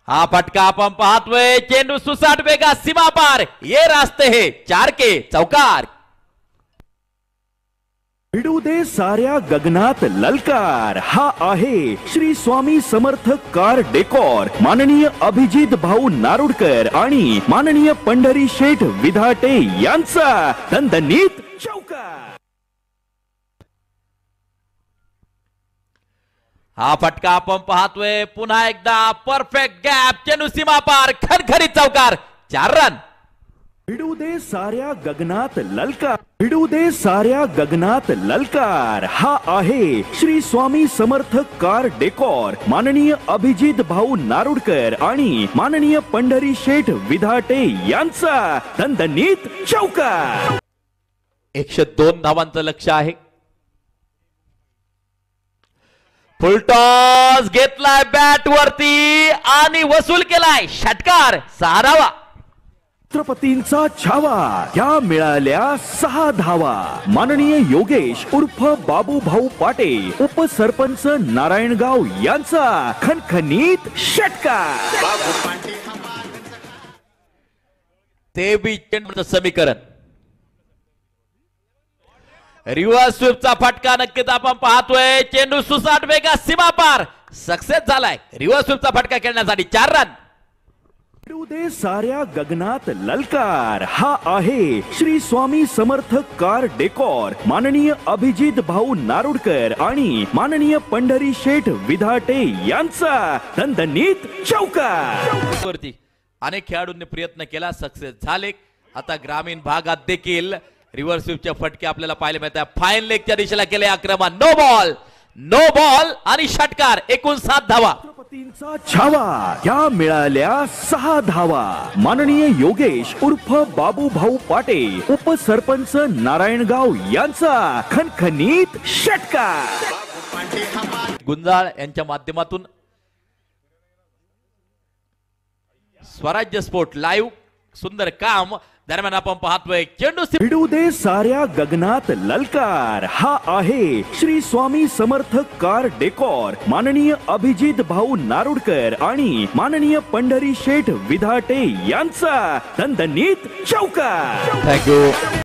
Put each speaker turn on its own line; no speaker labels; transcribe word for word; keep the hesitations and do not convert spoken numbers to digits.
हा फटका आपण पाहतोय, चेंडू सुसाट वेगा सीमा पार, ये रास्ते है चार के चौकार।
भिडू दे साऱ्या गगनात ललकार, हा आहे श्री स्वामी समर्थ कार डेकोर, माननीय अभिजित भाऊ नारुडकर आणि माननीय पंढरी शेठ विधाटे यांचा दणदणीत चौकार।
हा फटका आपण पाहतोय, पुन्हा एकदा परफेक्ट गॅप, चेंडू सीमा पार, खणखणीत चौकार, चार रन।
भिडू दे साऱ्या गगनात ललकार, भिडू दे साऱ्या गगनात ललकार, हा आहे श्री स्वामी समर्थ कार डेकोर, माननीय अभिजित भाऊ नारुडकर आणि माननीय पंढरी शेठ विधाटे यांचा दणदणीत चौकार।
एकशे दोन धावांचं लक्ष आहे। फुलटॉस घेतलाय बॅट वरती आणि वसूल केलाय षटकार, सहा धावा।
छत्रपतींचा छावा, या मिळाल्या सहा धावा। माननीय योगेश उर्फ बाबू भाऊ पाटे, उपसरपंच नारायणगाव यांचा खणखणीत षटकार।
तेवीस चेंडूचं समीकरण, रिव्हर्स स्वीपचा फटका नक्कीच आपण पाहतोय, चेंडू सुसाट वेगा सीमा पार, सक्सेस झालाय रिव्हर्स स्वीपचा फटका खेळण्यासाठी, चार रन।
भिडू दे साऱ्या गगनात ललकार, हा आहे श्री स्वामी समर्थ कार डेकोर, माननीय अभिजित भाऊ नारुडकर आणि माननीय पंढरी शेठ विधाटे यांचा दणदणीत चौकार।
वरती अनेक खेळाडूंनी प्रयत्न केला, सक्सेस झाले। आता ग्रामीण भागात देखील रिव्हर्स स्वीपचे फटके आपल्याला पाहायला मिळतात। फाईन लेगच्या दिशेला केले आक्रमण, नो बॉल नो बॉल आणि षटकार, एकूण सात धावा।
छत्रपतींचा छावा, या मिळाल्या सहा धावा। माननीय योगेश उर्फ बाबू भाऊ पाटे, उपसरपंच नारायणगाव यांचा खणखणीत षटकार।
गुंजाळ यांच्या माध्यमातून स्वराज्य स्पोर्ट लाईव्ह, सुंदर काम। दरम्यान आपण पाहतोय, चेंडू
भिडू दे साऱ्या गगनात ललकार, हा आहे श्री स्वामी समर्थ कार डेकोर, माननीय अभिजित भाऊ नारुडकर आणि माननीय पंढरी शेठ विधाटे यांचा दणदणीत चौकार।
थँक्यू।